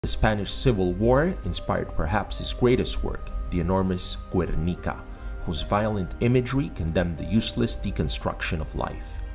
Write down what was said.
The Spanish Civil War inspired perhaps his greatest work, the enormous Guernica, whose violent imagery condemned the useless deconstruction of life.